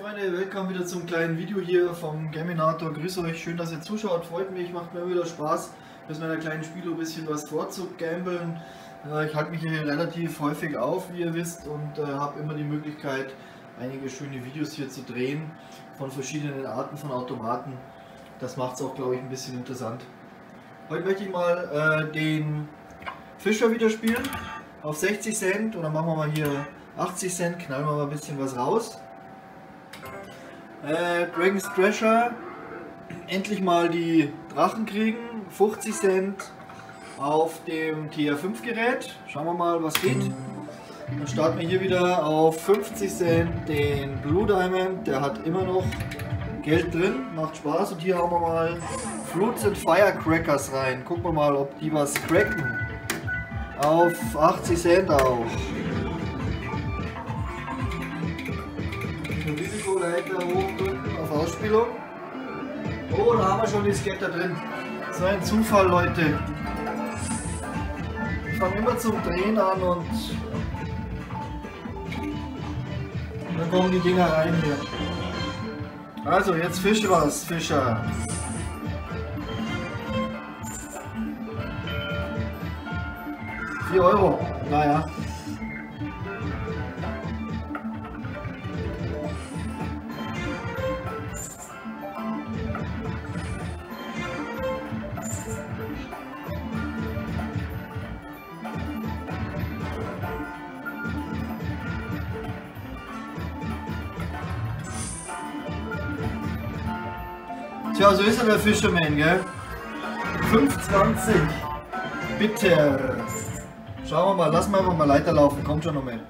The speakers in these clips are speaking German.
Freunde, willkommen wieder zum kleinen Video hier vom Gaminator. Grüß euch, schön, dass ihr zuschaut, freut mich, macht mir wieder Spaß, mit meiner kleinen Spielo ein bisschen was vorzugambeln. Ich halte mich hier relativ häufig auf, wie ihr wisst, und habe immer die Möglichkeit, einige schöne Videos hier zu drehen von verschiedenen Arten von Automaten. Das macht es auch, glaube ich, ein bisschen interessant. Heute möchte ich mal den Fischer wieder spielen auf 60 Cent, und dann machen wir mal hier 80 Cent, knallen wir mal ein bisschen was raus. Dragon's Treasure, endlich mal die Drachen kriegen, 50 Cent auf dem TR5 Gerät. Schauen wir mal, was geht. Dann starten wir hier wieder auf 50 Cent den Blue Diamond, der hat immer noch Geld drin, macht Spaß. Und hier haben wir mal Fruits and Firecrackers rein. Gucken wir mal, ob die was cracken. Auf 80 Cent auch. Risikoleiter hochdrücken auf Ausspielung. Oh, da haben wir schon die Scatter drin. So ein Zufall, Leute. Ich fange immer zum Drehen an und dann kommen die Dinger rein hier. Also, jetzt fische was, Fischer. €4. Naja. Tja, so ist er, der Fisherman, gell? 5,20. Bitte. Schauen wir mal, lassen wir einfach mal weiterlaufen, kommt schon noch mehr.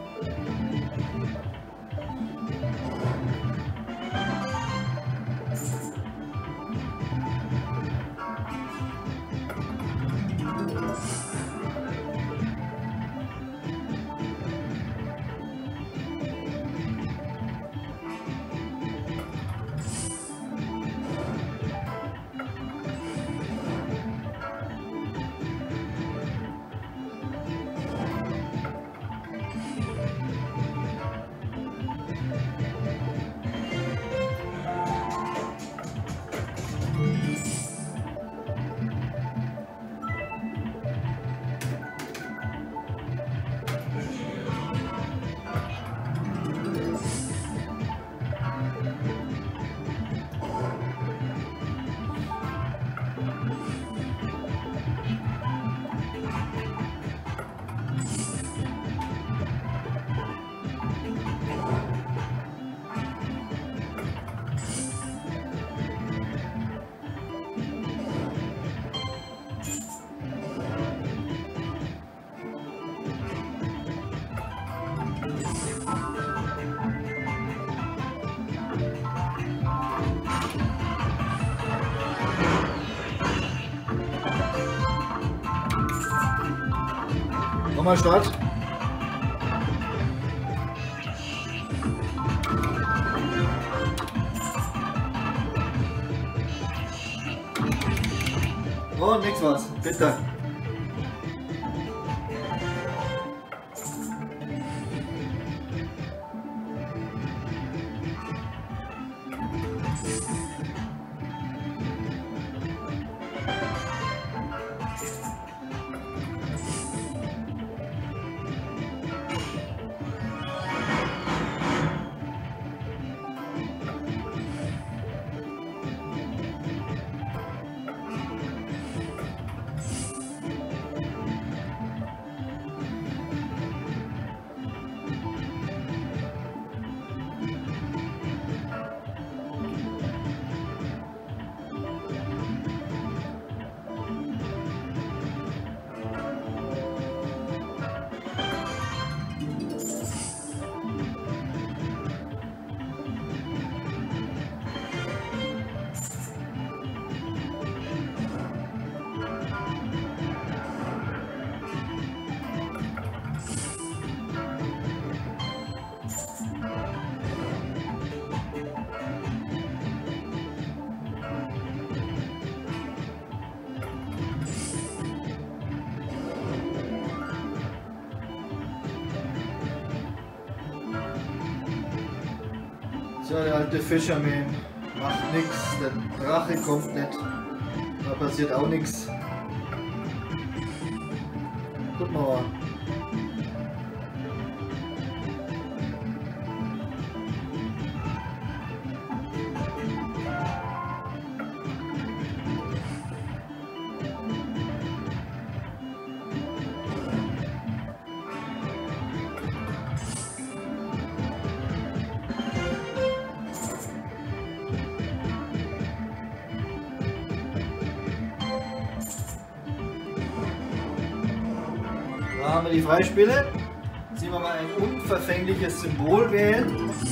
Nochmal Start. Oh, nix was, bitte. So, der alte Fisherman macht nichts, der Drache kommt nicht, da passiert auch nichts. Guck mal. Da haben wir die Freispiele. Jetzt sehen wir mal ein unverfängliches Symbol wählen,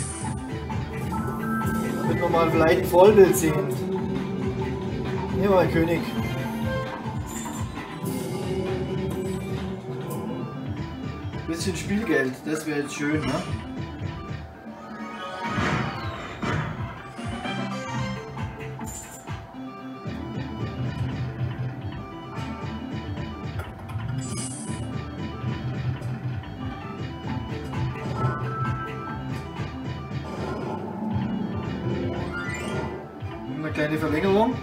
damit wir mal vielleicht ein Vollbild sehen. Hier mal König. Bisschen Spielgeld, das wäre jetzt schön, ne? Eine kleine Verlängerung.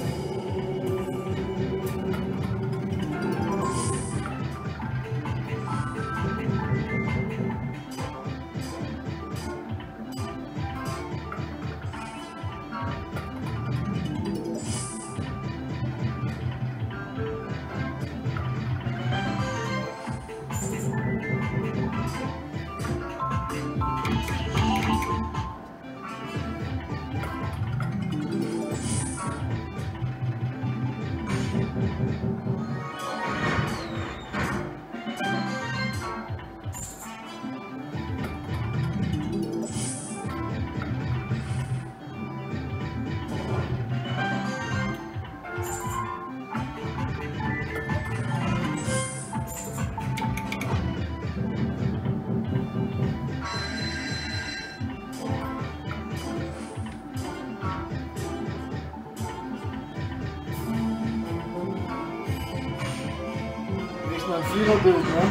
Mal ein Viererbild, ne?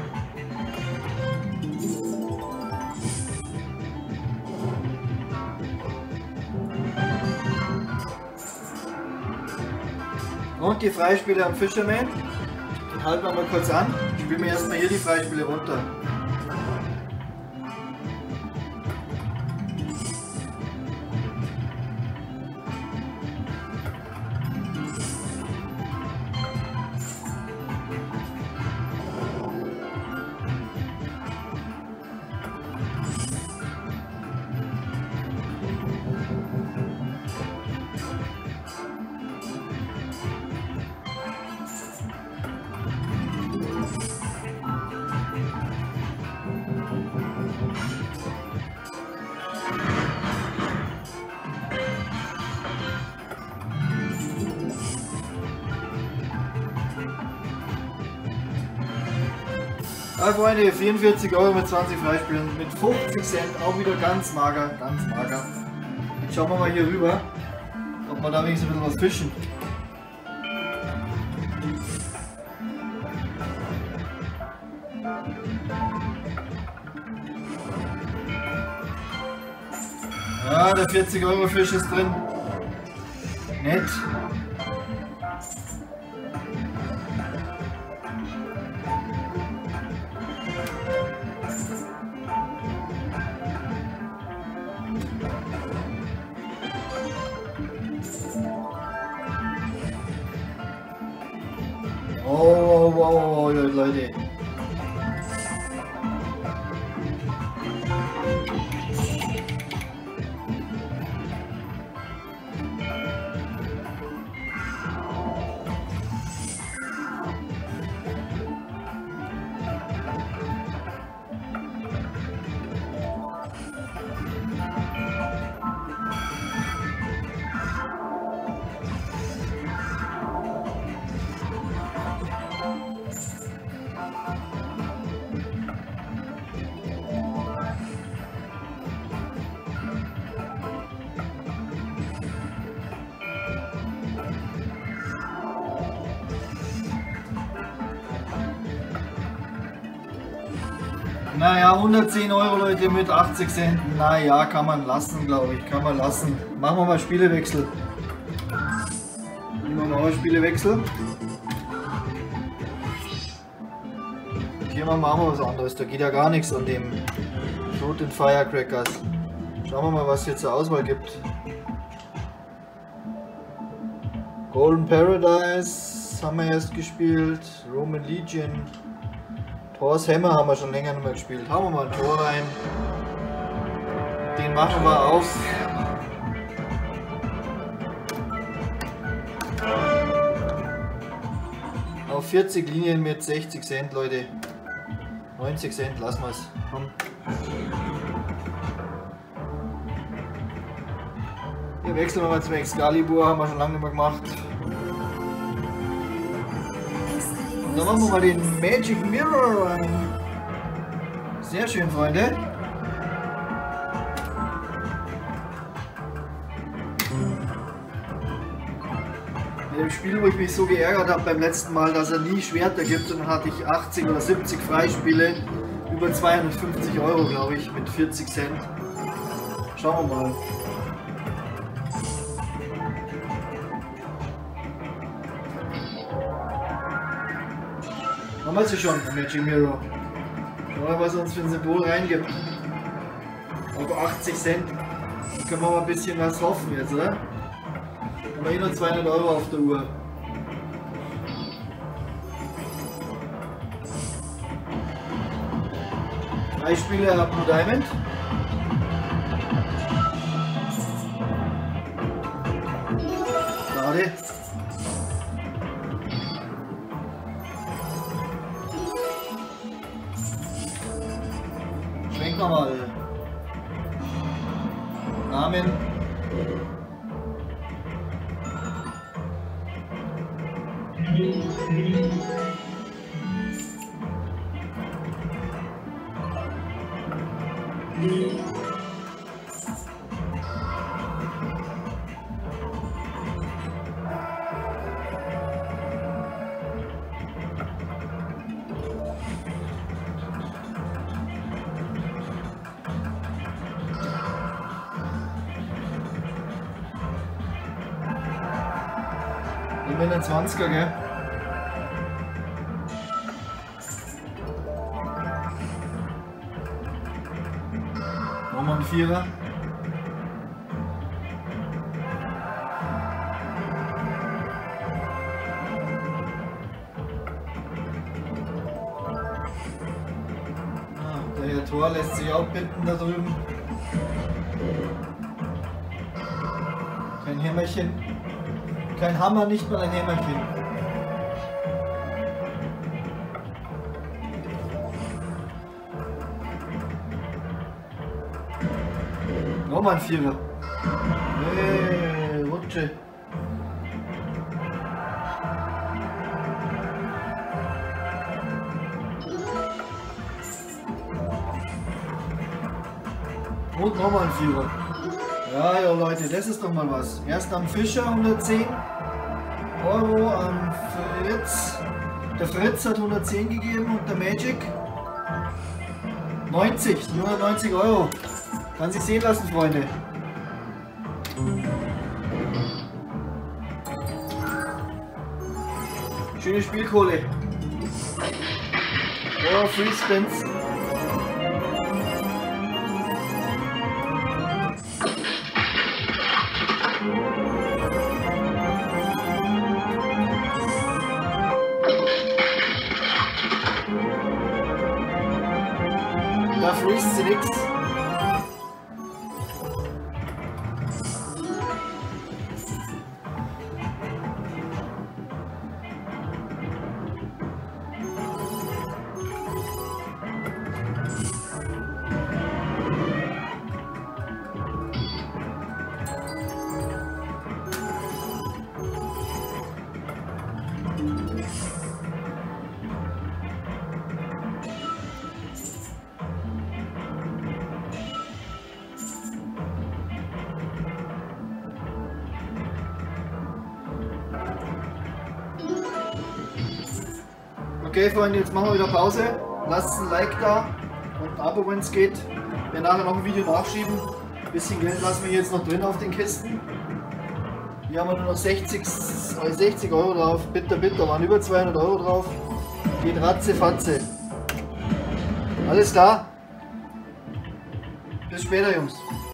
Und die Freispiele am Fisherman. Den halten wir mal kurz an. Spielen wir erstmal hier die Freispiele runter. Ja, Freunde, 44 € mit 20 Freispielen, mit 50 Cent, auch wieder ganz mager, ganz mager. Jetzt schauen wir mal hier rüber, ob wir da wenigstens ein bisschen was fischen. Ja, der 40 € Fisch ist drin. Nett. Oh, Leute. Naja, 110 Euro Leute mit 80 Cent. Naja, kann man lassen, glaube ich. Kann man lassen. Machen wir mal Spielewechsel. Nehmen wir mal Spielewechsel. Hier machen wir was anderes. Da geht ja gar nichts an dem Floating Firecrackers. Schauen wir mal, was es hier zur Auswahl gibt. Golden Paradise haben wir erst gespielt. Roman Legion. Thor's Hammer haben wir schon länger nicht mehr gespielt. Hauen wir mal ein Tor rein. Den machen wir auf. Auf 40 Linien mit 60 Cent, Leute. 90 Cent, lassen wir es. Komm. Hier wechseln wir mal zum Excalibur, haben wir schon lange nicht mehr gemacht. Und dann machen wir mal den Magic Mirror rein. Sehr schön, Freunde. Mit dem Spiel, wo ich mich so geärgert habe beim letzten Mal, dass er nie Schwerter gibt, und dann hatte ich 80 oder 70 Freispiele, über 250 Euro, glaube ich, mit 40 Cent. Schauen wir mal. Haben wir sie schon, Magic Mirror. Schauen wir mal, was er uns für ein Symbol reingibt. Auf 80 Cent. Da können wir mal ein bisschen was hoffen jetzt, oder? Haben wir eh noch 200 Euro auf der Uhr. Drei Spiele ab Blue Diamond. Schade. Schwenken wir mal. Namen. Nehmen wir einen 20er, gell? Machen wir einen 4er. Der Herr Tor lässt sich auch bitten da drüben. Kein Hämmerchen. Kein Hammer, nicht mal ein Hämmerchen. Nochmal ein Vierer. Hey, Rutsche. Und nochmal ein Vierer. Ja, ja Leute, das ist doch mal was. Erst am Fischer 110 Euro, am Fritz. Der Fritz hat 110 gegeben und der Magic 90, nur 90 Euro. Kann sich sehen lassen, Freunde. Schöne Spielkohle. Oh, Free Spins. Da freest sie nix. Okay Freunde, jetzt machen wir wieder Pause. Lasst ein Like da und ein Abo, wenn es geht. Wir werden nachher noch ein Video nachschieben. Ein bisschen Geld lassen wir jetzt noch drin auf den Kisten. Hier haben wir nur noch 60 Euro drauf. Bitter, bitter, waren über 200 Euro drauf. Geht ratze, fatze. Alles klar. Bis später, Jungs.